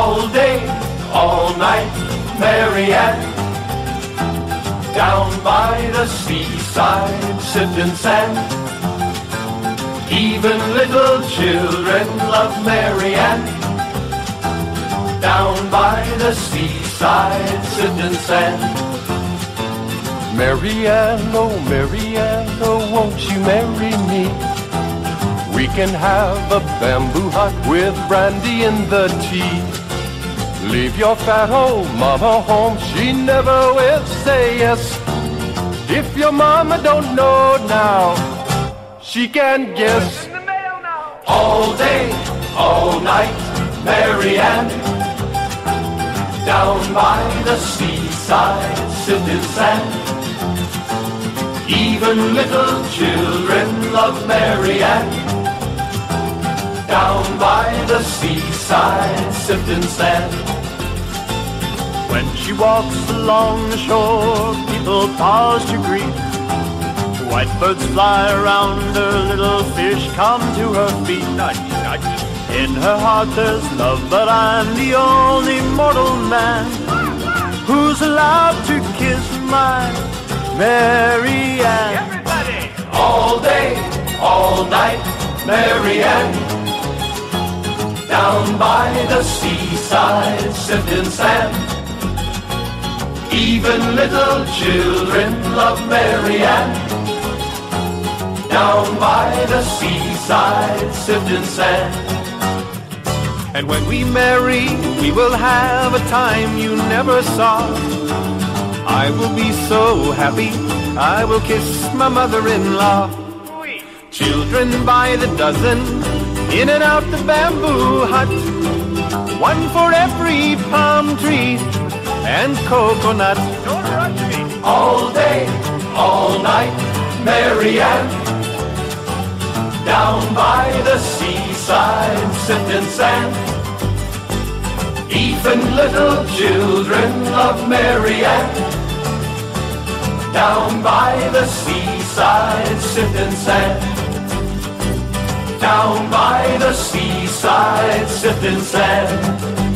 all day, all night, Marianne. Down by the seaside, siftin sand. Even little children love Marianne. Down by the seaside, siftin sand. Marianne, oh, won't you marry me? We can have a bamboo hut with brandy in the tea. Leave your fat old mama home, she never will say yes. If your mama don't know now, she can guess. All day, all night, Marianne. Down by the seaside, siftin sand. Even little children love Marianne. Down by the seaside, siftin sand. When she walks along the shore, people pause to greet. White birds fly around her, little fish come to her feet. In her heart there's love, but I'm the only mortal man who's allowed to kiss my Marianne. Everybody! All day, all night, Marianne. Down by the seaside, siftin sand. Even little children love Marianne. Down by the seaside, siftin sand. And when we marry, we will have a time you never saw. I will be so happy, I will kiss my mother-in-law. Children by the dozen, in and out the bamboo hut. One for every palm tree and coconut. Don't rush me. All day, all night, Marianne. Down by the seaside, siftin sand. Even little children love Marianne. Down by the seaside, siftin sand. Down by the seaside, siftin sand.